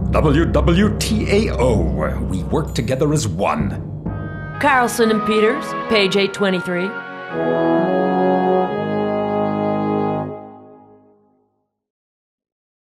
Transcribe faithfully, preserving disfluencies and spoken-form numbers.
W W T A O. We work together as one. Carlson and Peters, page eight twenty-three.